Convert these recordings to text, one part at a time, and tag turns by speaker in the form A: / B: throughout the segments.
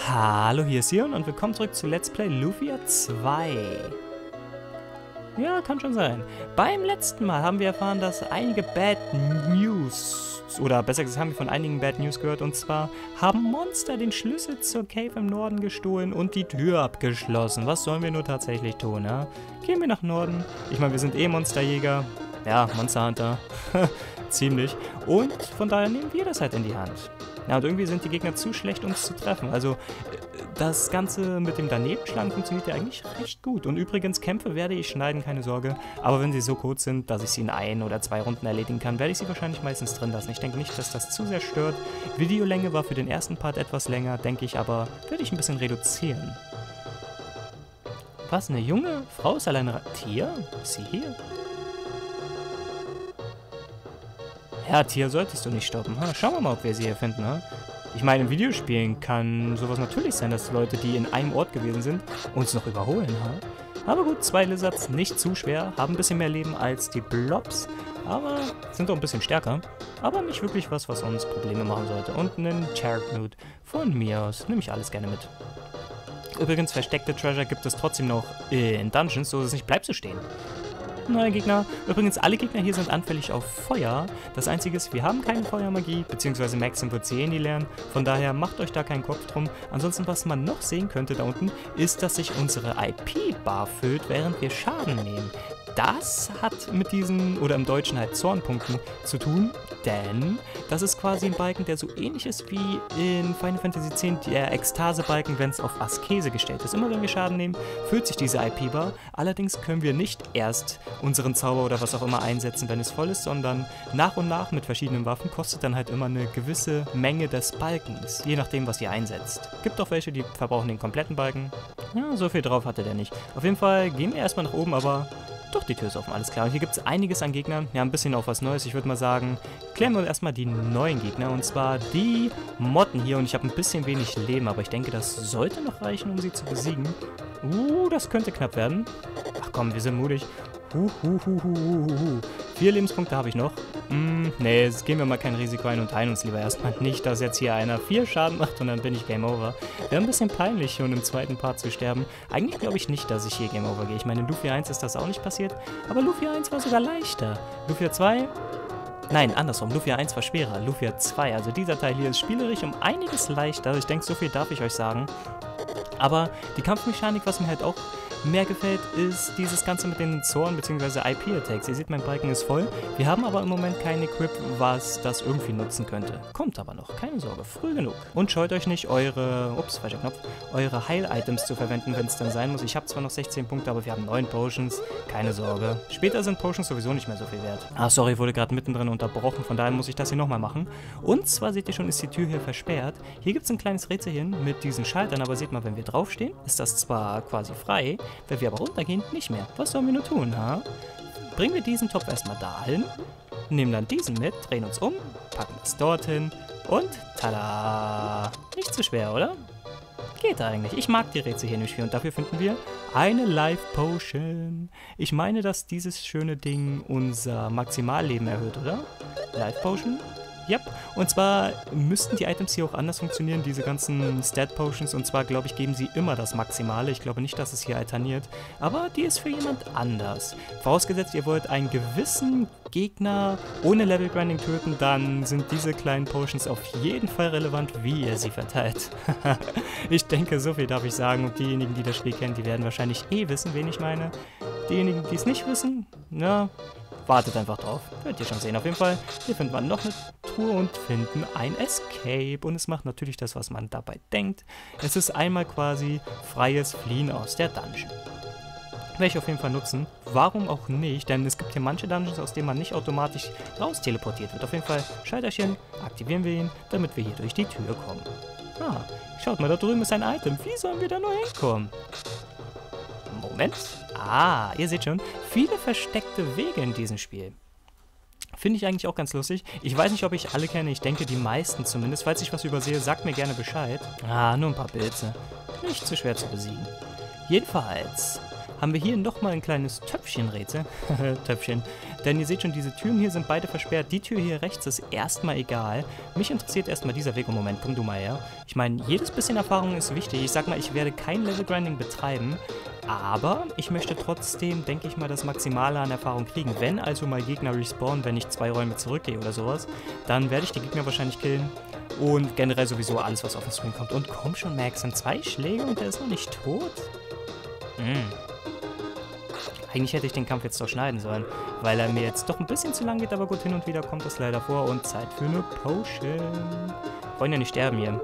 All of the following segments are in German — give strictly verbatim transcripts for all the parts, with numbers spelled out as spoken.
A: Hallo, hier ist Sion und willkommen zurück zu Let's Play Lufia zwei. Ja, kann schon sein. Beim letzten Mal haben wir erfahren, dass einige Bad News, oder besser gesagt haben wir von einigen Bad News gehört, und zwar haben Monster den Schlüssel zur Cave im Norden gestohlen und die Tür abgeschlossen. Was sollen wir nur tatsächlich tun, ja? Gehen wir nach Norden. Ich meine, wir sind eh Monsterjäger. Ja, Monster Hunter. Ziemlich. Und von daher nehmen wir das halt in die Hand. Ja, und irgendwie sind die Gegner zu schlecht, uns zu treffen. Also, das Ganze mit dem Danebenschlagen funktioniert ja eigentlich recht gut. Und übrigens, Kämpfe werde ich schneiden, keine Sorge. Aber wenn sie so kurz sind, dass ich sie in ein oder zwei Runden erledigen kann, werde ich sie wahrscheinlich meistens drin lassen. Ich denke nicht, dass das zu sehr stört. Videolänge war für den ersten Part etwas länger, denke ich, aber werde ich ein bisschen reduzieren. Was, eine junge Frau ist alleine... Tier? Ist sie hier? Ja, Tier solltest du nicht stoppen. Ha? Schauen wir mal, ob wir sie hier finden. Ha? Ich meine, in Videospielen kann sowas natürlich sein, dass Leute, die in einem Ort gewesen sind, uns noch überholen. Ha? Aber gut, zwei Lizards, nicht zu schwer, haben ein bisschen mehr Leben als die Blobs, aber sind auch ein bisschen stärker. Aber nicht wirklich was, was uns Probleme machen sollte. Und einen Character-Nude von mir aus. Nehme ich alles gerne mit. Übrigens, versteckte Treasure gibt es trotzdem noch in Dungeons, so dass es nicht bleibt zu stehen. Neue Gegner. Übrigens, alle Gegner hier sind anfällig auf Feuer. Das Einzige ist, wir haben keine Feuermagie, beziehungsweise Maxim wird sie eh nie lernen. Von daher macht euch da keinen Kopf drum. Ansonsten, was man noch sehen könnte da unten, ist, dass sich unsere I P-Bar füllt, während wir Schaden nehmen. Das hat mit diesen, oder im Deutschen halt Zornpunkten zu tun, denn das ist quasi ein Balken, der so ähnlich ist wie in Final Fantasy X, der Ekstase-Balken, wenn es auf Askese gestellt ist. Immer wenn wir Schaden nehmen, füllt sich diese I P-Bar. Allerdings können wir nicht erst unseren Zauber oder was auch immer einsetzen, wenn es voll ist, sondern nach und nach mit verschiedenen Waffen kostet dann halt immer eine gewisse Menge des Balkens, je nachdem, was ihr einsetzt. Gibt auch welche, die verbrauchen den kompletten Balken. Ja, so viel drauf hatte der nicht. Auf jeden Fall gehen wir erstmal nach oben, aber... Doch, die Tür ist offen, alles klar. Und hier gibt es einiges an Gegnern. Ja, ein bisschen auch was Neues. Ich würde mal sagen, klären wir uns erstmal die neuen Gegner. Und zwar die Motten hier. Und ich habe ein bisschen wenig Leben, aber ich denke, das sollte noch reichen, um sie zu besiegen. Uh, das könnte knapp werden. Ach komm, wir sind mutig. Huh, huh, huh, huh, huh, huh. Vier Lebenspunkte habe ich noch. Mm, nee, jetzt gehen wir mal kein Risiko ein und heilen uns lieber erstmal nicht, dass jetzt hier einer vier Schaden macht und dann bin ich Game Over. Wäre ein bisschen peinlich, schon im zweiten Part zu sterben. Eigentlich glaube ich nicht, dass ich hier Game Over gehe. Ich meine, in Lufia eins ist das auch nicht passiert, aber Lufia eins war sogar leichter. Lufia zwei... Nein, andersrum. Lufia eins war schwerer. Lufia zwei, also dieser Teil hier ist spielerisch um einiges leichter. Ich denke, so viel darf ich euch sagen. Aber die Kampfmechanik, was mir halt auch mehr gefällt, ist dieses Ganze mit den Zorn bzw. I P-Attacks. Ihr seht, mein Balken ist voll. Wir haben aber im Moment kein Equip, was das irgendwie nutzen könnte. Kommt aber noch, keine Sorge, früh genug. Und scheut euch nicht, eure, ups, falscher Knopf, eure Heil-Items zu verwenden, wenn es dann sein muss. Ich habe zwar noch sechzehn Punkte, aber wir haben neun Potions. Keine Sorge. Später sind Potions sowieso nicht mehr so viel wert. Ah, sorry, wurde gerade mittendrin unterbrochen, von daher muss ich das hier nochmal machen. Und zwar seht ihr schon, ist die Tür hier versperrt. Hier gibt es ein kleines Rätselchen mit diesen Schaltern, aber seht mal, wenn wir draufstehen, ist das zwar quasi frei, wenn wir aber runtergehen, nicht mehr. Was sollen wir nur tun, ha? Bringen wir diesen Topf erstmal dahin, nehmen dann diesen mit, drehen uns um, packen es dorthin und tada! Nicht zu schwer, oder? Geht eigentlich. Ich mag die Rätsel hier nicht viel und dafür finden wir eine Life Potion. Ich meine, dass dieses schöne Ding unser Maximalleben erhöht, oder? Life Potion? Yep. Und zwar müssten die Items hier auch anders funktionieren, diese ganzen Stat Potions. Und zwar, glaube ich, geben sie immer das Maximale. Ich glaube nicht, dass es hier alterniert. Aber die ist für jemand anders. Vorausgesetzt, ihr wollt einen gewissen Gegner ohne Level Grinding töten, dann sind diese kleinen Potions auf jeden Fall relevant, wie ihr sie verteilt. Ich denke, so viel darf ich sagen. Und diejenigen, die das Spiel kennen, die werden wahrscheinlich eh wissen, wen ich meine. Diejenigen, die es nicht wissen, na... Wartet einfach drauf. Könnt ihr schon sehen. Auf jeden Fall, hier finden wir noch eine Truhe und finden ein Escape. Und es macht natürlich das, was man dabei denkt. Es ist einmal quasi freies Fliehen aus der Dungeon. Werde ich auf jeden Fall nutzen. Warum auch nicht? Denn es gibt hier manche Dungeons, aus denen man nicht automatisch raus teleportiert wird. Auf jeden Fall, Schalterchen, aktivieren wir ihn, damit wir hier durch die Tür kommen. Ah, schaut mal, da drüben ist ein Item. Wie sollen wir da nur hinkommen? Moment. Ah, ihr seht schon, viele versteckte Wege in diesem Spiel. Finde ich eigentlich auch ganz lustig. Ich weiß nicht, ob ich alle kenne. Ich denke, die meisten zumindest. Falls ich was übersehe, sagt mir gerne Bescheid. Ah, nur ein paar Pilze. Nicht zu schwer zu besiegen. Jedenfalls haben wir hier nochmal ein kleines Töpfchenrätsel. Töpfchen. Denn ihr seht schon, diese Türen hier sind beide versperrt. Die Tür hier rechts ist erstmal egal. Mich interessiert erstmal dieser Weg. Im Moment, komm du mal her. Ich meine, jedes bisschen Erfahrung ist wichtig. Ich sag mal, ich werde kein Level-Grinding betreiben. Aber ich möchte trotzdem, denke ich mal, das Maximale an Erfahrung kriegen. Wenn also mal Gegner respawnen, wenn ich zwei Räume zurückgehe oder sowas, dann werde ich die Gegner wahrscheinlich killen. Und generell sowieso alles, was auf den Screen kommt. Und komm schon, Max, sind zwei Schläge und der ist noch nicht tot? Hm. Eigentlich hätte ich den Kampf jetzt doch schneiden sollen, weil er mir jetzt doch ein bisschen zu lang geht, aber gut, hin und wieder kommt das leider vor. Und Zeit für eine Potion. Wir wollen ja nicht sterben hier.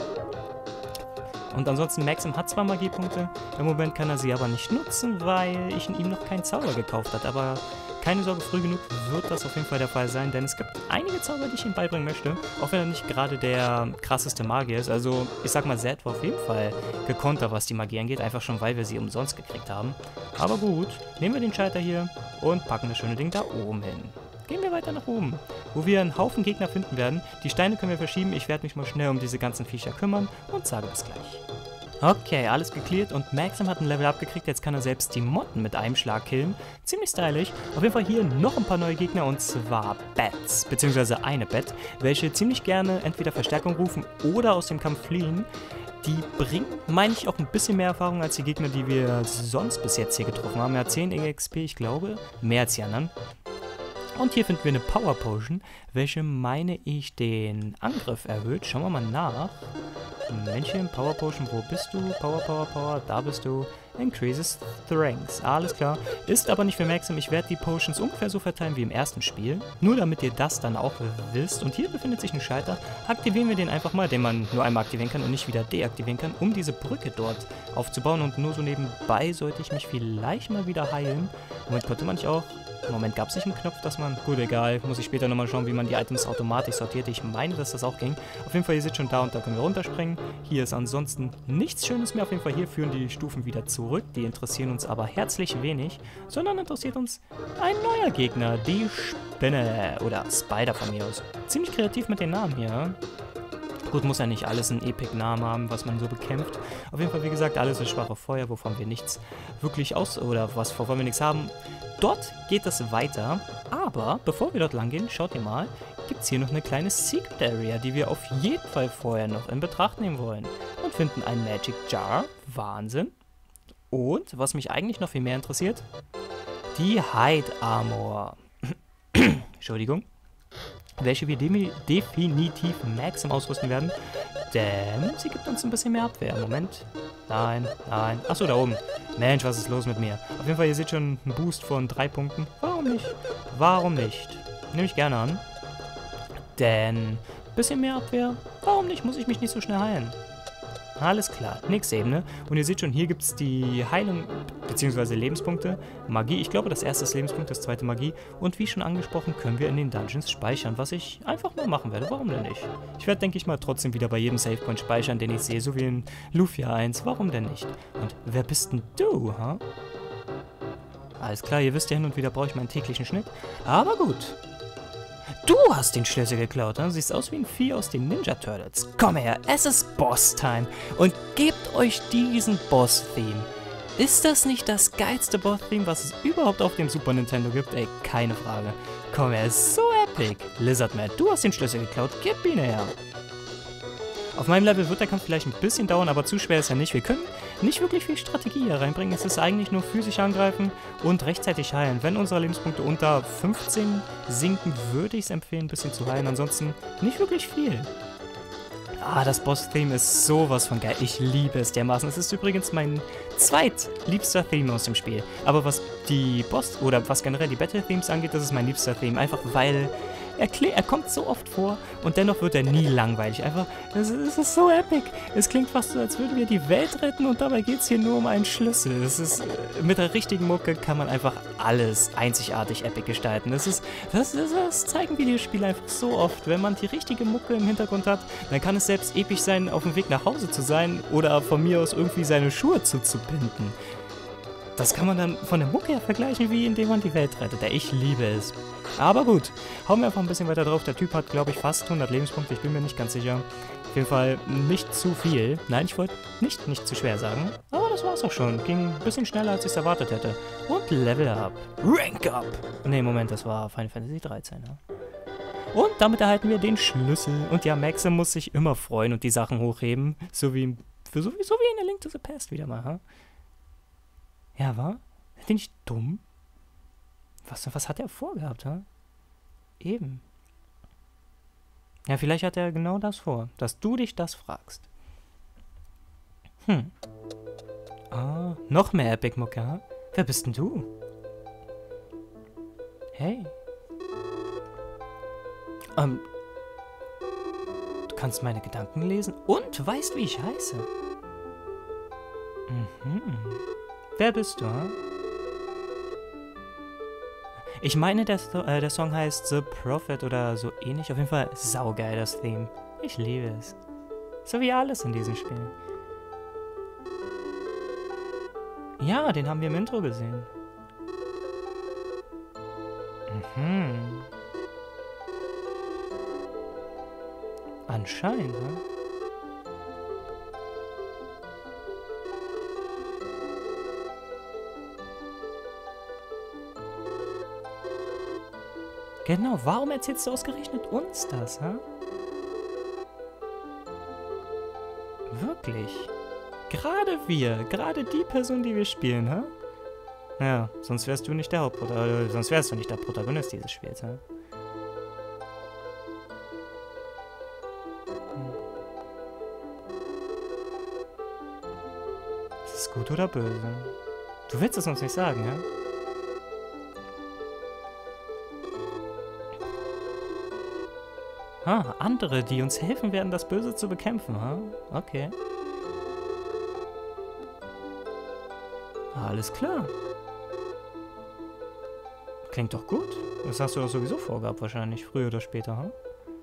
A: Und ansonsten, Maxim hat zwar Magiepunkte, im Moment kann er sie aber nicht nutzen, weil ich ihm noch keinen Zauber gekauft habe. Aber keine Sorge, früh genug wird das auf jeden Fall der Fall sein, denn es gibt einige Zauber, die ich ihm beibringen möchte, auch wenn er nicht gerade der krasseste Magier ist. Also, ich sag mal, Zed war auf jeden Fall gekontert, was die Magie angeht, einfach schon, weil wir sie umsonst gekriegt haben. Aber gut, nehmen wir den Schalter hier und packen das schöne Ding da oben hin. Gehen wir weiter nach oben, wo wir einen Haufen Gegner finden werden. Die Steine können wir verschieben, ich werde mich mal schnell um diese ganzen Viecher kümmern und sage bis gleich. Okay, alles geklärt und Maxim hat ein Level abgekriegt, jetzt kann er selbst die Motten mit einem Schlag killen. Ziemlich stylisch. Auf jeden Fall hier noch ein paar neue Gegner und zwar Bats, beziehungsweise eine Bat, welche ziemlich gerne entweder Verstärkung rufen oder aus dem Kampf fliehen. Die bringen, meine ich, auch ein bisschen mehr Erfahrung als die Gegner, die wir sonst bis jetzt hier getroffen haben. Ja, zehn E X P, ich glaube, mehr als die anderen. Und hier finden wir eine Power Potion, welche, meine ich, den Angriff erhöht. Schauen wir mal nach. Männchen, Power Potion, wo bist du? Power, Power, Power, da bist du. Increases Strength. Alles klar. Ist aber nicht für Maxim. Ich werde die Potions ungefähr so verteilen wie im ersten Spiel. Nur damit ihr das dann auch wisst. Und hier befindet sich ein Schalter. Aktivieren wir den einfach mal, den man nur einmal aktivieren kann und nicht wieder deaktivieren kann, um diese Brücke dort aufzubauen. Und nur so nebenbei sollte ich mich vielleicht mal wieder heilen. Moment, konnte man nicht auch... Im Moment gab es nicht einen Knopf, dass man... Gut, egal. Muss ich später nochmal schauen, wie man die Items automatisch sortiert. Ich meine, dass das auch ging. Auf jeden Fall, ihr seht schon da und da können wir runterspringen. Hier ist ansonsten nichts Schönes mehr. Auf jeden Fall, hier führen die Stufen wieder zurück. Die interessieren uns aber herzlich wenig. Sondern interessiert uns ein neuer Gegner. Die Spinne. Oder Spider von mir aus. Ziemlich kreativ mit den Namen hier. Gut, muss ja nicht alles einen Epic-Namen haben, was man so bekämpft. Auf jeden Fall, wie gesagt, alles ist schwache Feuer, wovon wir nichts wirklich aus... Oder was, wovon wir nichts haben. Dort geht es weiter, aber bevor wir dort lang gehen, schaut ihr mal, gibt es hier noch eine kleine Secret Area, die wir auf jeden Fall vorher noch in Betracht nehmen wollen. Und finden ein Magic Jar, Wahnsinn. Und, was mich eigentlich noch viel mehr interessiert, die Hide Armor. Entschuldigung. Welche wir de definitiv Maxim ausrüsten werden, denn sie gibt uns ein bisschen mehr Abwehr. Moment. Nein, nein. Achso, da oben. Mensch, was ist los mit mir? Auf jeden Fall, ihr seht schon einen Boost von drei Punkten. Warum nicht? Warum nicht? Nehme ich gerne an. Denn ein bisschen mehr Abwehr. Warum nicht? Muss ich mich nicht so schnell heilen. Alles klar, nächste Ebene. Und ihr seht schon, hier gibt es die Heilung, beziehungsweise Lebenspunkte, Magie. Ich glaube, das erste ist Lebenspunkt, das zweite Magie. Und wie schon angesprochen, können wir in den Dungeons speichern, was ich einfach mal machen werde. Warum denn nicht? Ich werde, denke ich mal, trotzdem wieder bei jedem Savepoint speichern, den ich sehe, so wie in Lufia eins. Warum denn nicht? Und wer bist denn du, ha? Alles klar, ihr wisst ja, hin und wieder brauche ich meinen täglichen Schnitt. Aber gut. Du hast den Schlüssel geklaut, ne? Siehst aus wie ein Vieh aus den Ninja Turtles. Komm her, es ist Boss-Time. Und gebt euch diesen Boss-Theme. Ist das nicht das geilste Boss-Theme, was es überhaupt auf dem Super Nintendo gibt? Ey, keine Frage. Komm her, ist so epic. Lizardman, du hast den Schlüssel geklaut. Gib ihn her. Auf meinem Level wird der Kampf vielleicht ein bisschen dauern, aber zu schwer ist er nicht. Wir können nicht wirklich viel Strategie hier reinbringen. Es ist eigentlich nur physisch angreifen und rechtzeitig heilen. Wenn unsere Lebenspunkte unter fünfzehn sinken, würde ich es empfehlen, ein bisschen zu heilen. Ansonsten nicht wirklich viel. Ah, das Boss-Theme ist sowas von geil. Ich liebe es dermaßen. Es ist übrigens mein zweitliebster Theme aus dem Spiel. Aber was die Boss- oder was generell die Battle-Themes angeht, das ist mein liebster Theme. Einfach weil... Er, er kommt so oft vor und dennoch wird er nie langweilig. Einfach, es, es ist so epic. Es klingt fast so, als würden wir die Welt retten und dabei geht es hier nur um einen Schlüssel. Es ist, mit der richtigen Mucke kann man einfach alles einzigartig epic gestalten. Das, ist, das, das, das zeigen Videospiele einfach so oft. Wenn man die richtige Mucke im Hintergrund hat, dann kann es selbst episch sein, auf dem Weg nach Hause zu sein oder von mir aus irgendwie seine Schuhe zuzubinden. Das kann man dann von der Mucke her vergleichen, wie indem man die Welt rettet. Ja, ich liebe es. Aber gut, hauen wir einfach ein bisschen weiter drauf. Der Typ hat, glaube ich, fast hundert Lebenspunkte. Ich bin mir nicht ganz sicher. Auf jeden Fall nicht zu viel. Nein, ich wollte nicht, nicht zu schwer sagen. Aber das war's auch schon. Ging ein bisschen schneller, als ich es erwartet hätte. Und Level Up. Rank Up. Ne, Moment, das war Final Fantasy dreizehn, ja. Und damit erhalten wir den Schlüssel. Und ja, Maxe muss sich immer freuen und die Sachen hochheben. So wie, für so, so wie in der Link to the Past wieder mal, ha? Ja, war? Bin ich dumm? Was, was hat er vorgehabt, ha? Eben. Ja, vielleicht hat er genau das vor, dass du dich das fragst. Hm. Ah, noch mehr Epic-Mucke, ha? Wer bist denn du? Hey. Ähm. Du kannst meine Gedanken lesen und weißt, wie ich heiße. Mhm. Wer bist du, ha? Ich meine, der, äh, der Song heißt The Prophet oder so ähnlich. Auf jeden Fall saugeil, das Theme. Ich liebe es. So wie alles in diesem Spiel. Ja, den haben wir im Intro gesehen. Mhm. Anscheinend, ne? Genau, warum erzählst du ausgerechnet uns das, ha? Wirklich? Gerade wir, gerade die Person, die wir spielen, ha? Ja, sonst wärst du nicht der Hauptprotagonist, sonst wärst du nicht der Protagonist dieses Spiels, ha? Hm. Ist es gut oder böse? Du willst es uns nicht sagen, ja? Ah, andere, die uns helfen werden, das Böse zu bekämpfen, ha? Okay. Alles klar. Klingt doch gut. Das hast du doch sowieso vorgehabt wahrscheinlich, früher oder später, ha?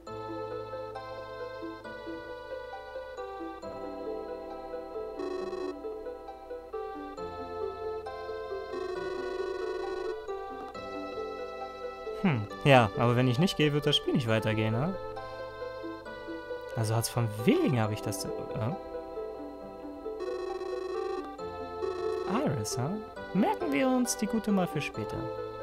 A: Hm, ja, aber wenn ich nicht gehe, wird das Spiel nicht weitergehen, ha? Also hat's von wegen habe ich das... Ja? Iris, ha? Merken wir uns die gute mal für später.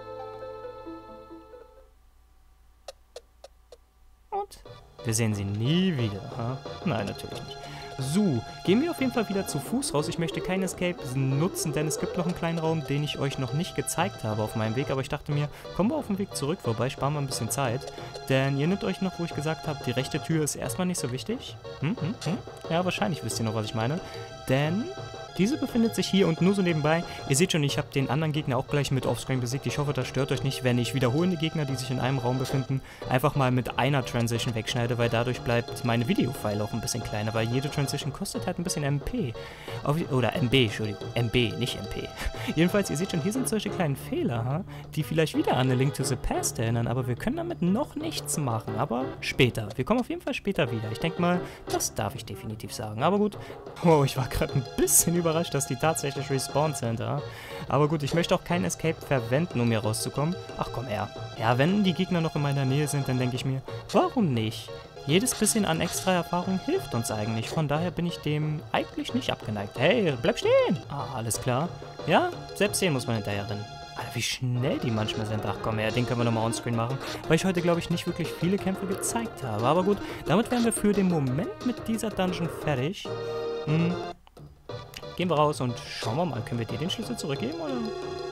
A: Und wir sehen sie nie wieder, ha? Nein, natürlich nicht. So, gehen wir auf jeden Fall wieder zu Fuß raus. Ich möchte kein Escape nutzen, denn es gibt noch einen kleinen Raum, den ich euch noch nicht gezeigt habe auf meinem Weg. Aber ich dachte mir, kommen wir auf dem Weg zurück vorbei, sparen wir ein bisschen Zeit. Denn ihr erinnert euch noch, wo ich gesagt habe, die rechte Tür ist erstmal nicht so wichtig. Hm, hm, hm? Ja, wahrscheinlich wisst ihr noch, was ich meine. Denn... diese befindet sich hier und nur so nebenbei. Ihr seht schon, ich habe den anderen Gegner auch gleich mit Offscreen besiegt. Ich hoffe, das stört euch nicht, wenn ich wiederholende Gegner, die sich in einem Raum befinden, einfach mal mit einer Transition wegschneide, weil dadurch bleibt meine Videofile auch ein bisschen kleiner, weil jede Transition kostet halt ein bisschen M P. Auf, oder M B, Entschuldigung. M B, nicht M P. Jedenfalls, ihr seht schon, hier sind solche kleinen Fehler, ha? Die vielleicht wieder an A Link to the Past erinnern, aber wir können damit noch nichts machen. Aber später. Wir kommen auf jeden Fall später wieder. Ich denke mal, das darf ich definitiv sagen. Aber gut. Oh, ich war gerade ein bisschen über überrascht, dass die tatsächlich respawned sind, ja. Aber gut, ich möchte auch kein Escape verwenden, um hier rauszukommen. Ach komm her. Ja, wenn die Gegner noch in meiner Nähe sind, dann denke ich mir, warum nicht? Jedes bisschen an extra Erfahrung hilft uns eigentlich. Von daher bin ich dem eigentlich nicht abgeneigt. Hey, bleib stehen! Ah, alles klar. Ja, selbst den muss man hinterher rennen. Alter, wie schnell die manchmal sind. Ach komm her, den können wir nochmal onscreen machen. Weil ich heute, glaube ich, nicht wirklich viele Kämpfe gezeigt habe. Aber gut, damit wären wir für den Moment mit dieser Dungeon fertig. Hm. Gehen wir raus und schauen wir mal, können wir dir den Schlüssel zurückgeben, oder?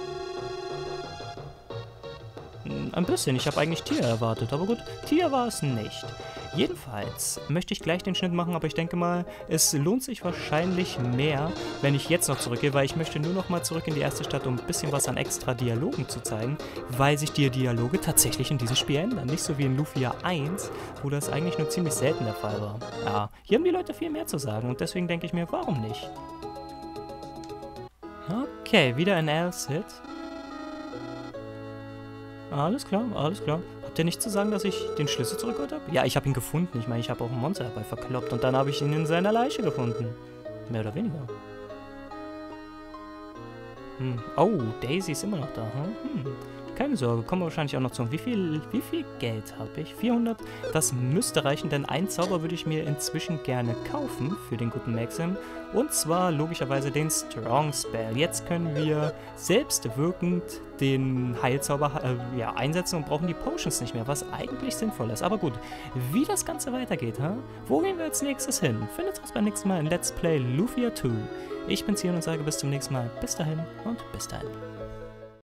A: Ein bisschen, ich habe eigentlich Tia erwartet, aber gut, Tia war es nicht. Jedenfalls möchte ich gleich den Schnitt machen, aber ich denke mal, es lohnt sich wahrscheinlich mehr, wenn ich jetzt noch zurückgehe, weil ich möchte nur noch mal zurück in die erste Stadt, um ein bisschen was an extra Dialogen zu zeigen, weil sich die Dialoge tatsächlich in diesem Spiel ändern. Nicht so wie in Lufia eins, wo das eigentlich nur ziemlich selten der Fall war. Ja, hier haben die Leute viel mehr zu sagen und deswegen denke ich mir, warum nicht? Okay, wieder ein L-Sit. Alles klar, alles klar. Habt ihr nicht zu sagen, dass ich den Schlüssel zurückgeholt habe? Ja, ich habe ihn gefunden. Ich meine, ich habe auch ein Monster dabei verkloppt und dann habe ich ihn in seiner Leiche gefunden. Mehr oder weniger. Hm. Oh, Daisy ist immer noch da. Hm? Hm. Keine Sorge, kommen wir wahrscheinlich auch noch zum. Wie viel, wie viel Geld habe ich? vierhundert? Das müsste reichen, denn einen Zauber würde ich mir inzwischen gerne kaufen für den guten Maxim. Und zwar logischerweise den Strong Spell. Jetzt können wir selbstwirkend den Heilzauber äh, ja, einsetzen und brauchen die Potions nicht mehr, was eigentlich sinnvoll ist. Aber gut, wie das Ganze weitergeht, ha? Wo gehen wir als nächstes hin? Findet uns beim nächsten Mal in Let's Play Lufia zwei. Ich bin Zion und sage bis zum nächsten Mal. Bis dahin und bis dahin.